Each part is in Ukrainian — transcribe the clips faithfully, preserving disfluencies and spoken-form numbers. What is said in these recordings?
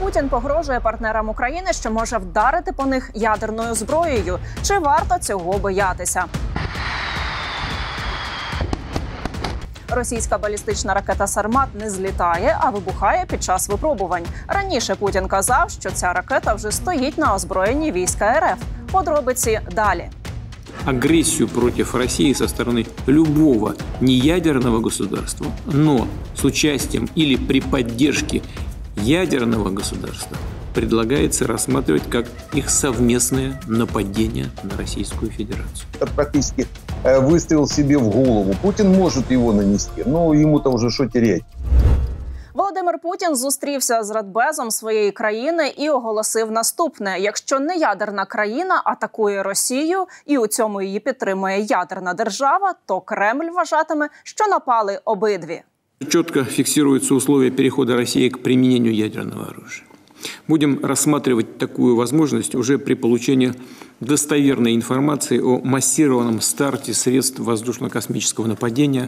Путін погрожує партнерам України, що може вдарити по них ядерною зброєю. Чи варто цього боятися? Російська балістична ракета «Сармат» не злітає, а вибухає під час випробувань. Раніше Путін казав, що ця ракета вже стоїть на озброєнні війська РФ. Подробиці далі. Агрессию против России со стороны любого неядерного государства, но с участием или при поддержке ядерного государства предлагается рассматривать как их совместное нападение на Российскую Федерацию. Это практически выстрел себе в голову. Путин может его нанести, но ему-то уже что терять. Володимир Путін зустрівся з радбезом своєї країни і оголосив наступне: якщо не ядерна країна атакує Росію і у цьому її підтримує ядерна держава, то Кремль вважатиме, що напали обидві. Четко фиксируются условия перехода России к применению ядерного оружия. Будем рассматривать такую возможность уже при получении достоверной информации о массированном старте средств воздушно-космического нападения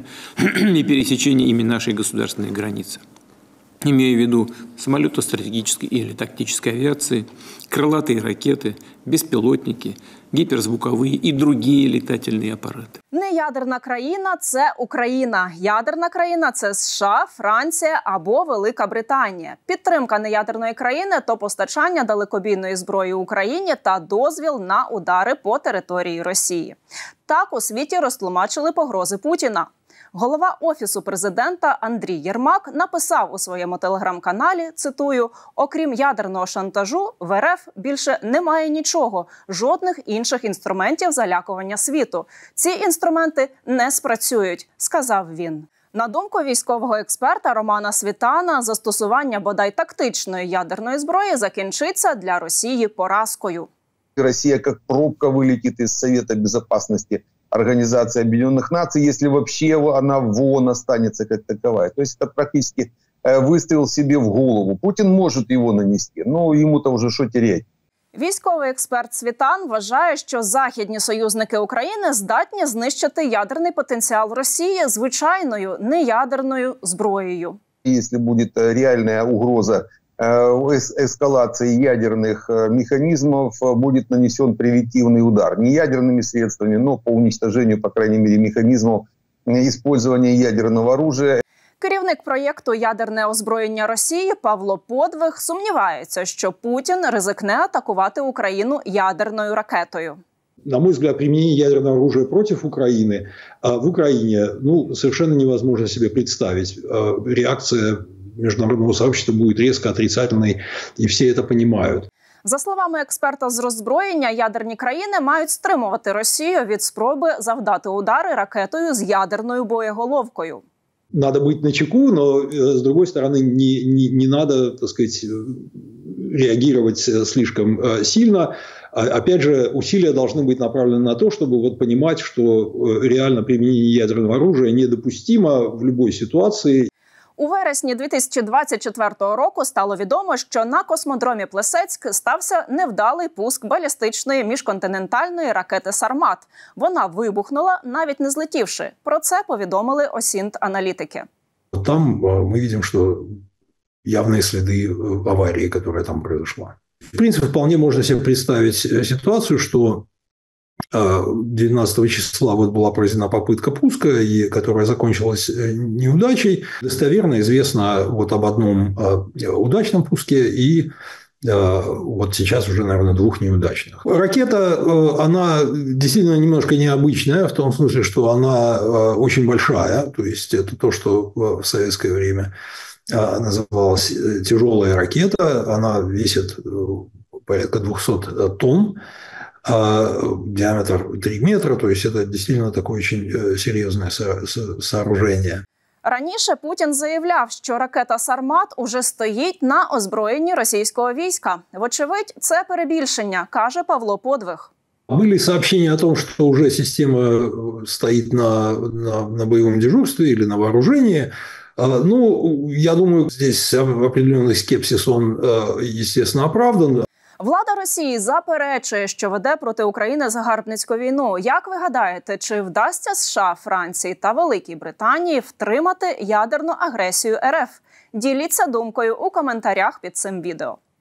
и пересечении ими нашей государственной границы. Имею в виду самолеты стратегической или тактической авиации, крылатые ракеты, беспилотники, гиперзвуковые и другие летательные аппараты. Неядерна країна – це Україна. Ядерна країна – це США, Франція або Велика Британія. Підтримка неядерної країни – то постачання далекобійної зброї Україні та дозвіл на удари по території Росії. Так у світі розтлумачили погрози Путіна. Голова Офісу президента Андрій Єрмак написав у своєму телеграм-каналі, цитую, «Окрім ядерного шантажу, в РФ більше немає нічого, жодних інших інструментів залякування світу. Ці інструменти не спрацюють», – сказав він. На думку військового експерта Романа Світана, застосування бодай тактичної ядерної зброї закінчиться для Росії поразкою. Росія як пробка вилетить із Совета Безопасности Организации Объединенных Наций, если вообще она в ООН останется как таковая. То есть это практически выстрел себе в голову. Путин может его нанести, но ему-то уже что терять. Військовий експерт Світан вважає, що західні союзники України здатні знищити ядерний потенціал Росії звичайною неядерною зброєю. Якщо буде реальна угроза эскалации ядерных механизмов, будет нанесен превентивный удар. Не ядерными средствами, но по уничтожению, по крайней мере, механизмов использования ядерного оружия. Керівник проєкту «Ядерне озброєння Росії» Павло Подвиг сумнівається, що Путін ризикне атакувати Україну ядерною ракетою. На мой взгляд, применение ядерного оружия против Украины в Украине ну, совершенно невозможно себе представить. Реакция международного сообщества будет резко отрицательной, и все это понимают. За словами експерта з роззброєння, ядерні країни мають стримувати Росію від спроби завдати удари ракетою з ядерною боєголовкою. Надо быть начеку, но, с другой стороны, не, не, не надо, так сказать, реагировать слишком сильно. Опять же, усилия должны быть направлены на то, чтобы вот понимать, что реально применение ядерного оружия недопустимо в любой ситуации. У вересні дві тисячі двадцять четвертого року стало відомо, що на космодромі Плесецьк стався невдалий пуск балістичної міжконтинентальної ракети «Сармат». Вона вибухнула, навіть не злетівши. Про це повідомили Осінт-аналітики. Там ми бачимо, що явні сліди аварії, яка там произошла. В принципе, вполне можно себе представить ситуацию, что девятнадцатого числа вот была произведена попытка пуска, и, которая закончилась неудачей. Достоверно известно вот об одном удачном пуске и вот сейчас уже, наверное, двух неудачных. Ракета, она действительно немножко необычная, в том смысле, что она очень большая. То есть это то, что в советское время называлась тяжелая ракета. Она весит порядка двухсот тонн. Диаметр три метра, то есть это действительно такое очень серьезное сооружение. Раніше Путін заявляв, що ракета «Сармат» уже стоїть на озброєнні російського війська. Вочевидь, це перебільшення, каже Павло Подвиг. Были сообщения о том, что уже система стоит на, на, на боевом дежурстве или на вооружении. Ну, я думаю, здесь определенный скепсис, он, естественно, оправдан. Влада Росії заперечує, що веде проти України загарбницьку війну. Як ви гадаєте, чи вдасться США, Франції та Великій Британії втримати ядерну агресію РФ? Діліться думкою у коментарях під цим відео.